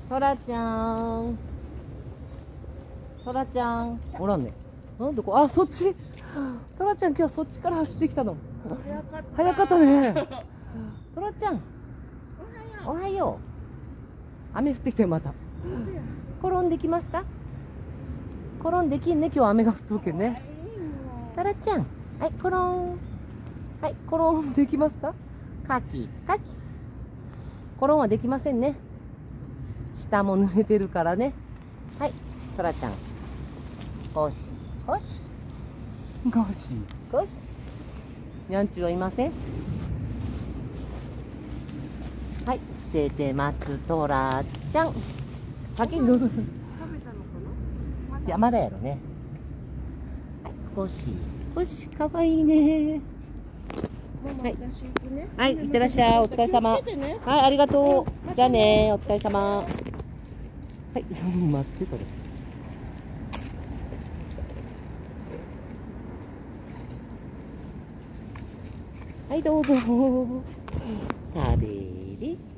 トラちゃん。トラちゃん。おらんね。なんであ、そっち。トラちゃん、今日そっちから走ってきたの。早かったね。トラちゃん。おはよう。雨降ってきてまた。転んできますか。転んできんね、今日雨が降っとるけんね。トラちゃん。はい、転ん。はい、転んできますか。カキ、カキ。転んはできませんね。下も濡れてるからね。はい、トラちゃん。ゴシ、ゴシ。ゴシ、ゴシ。にゃんちゅうはいません。はい、伏せて待つトラちゃん。先にどうぞ。 食べたのかな。 いや、まだやろね。はい、ゴシ、ゴシ、かわいいね。はい、はい、いってらっしゃい、お疲れ様。はい、ありがとう。じゃあね、お疲れ様。はい、待って、これ。はい、どうぞ。食べれ。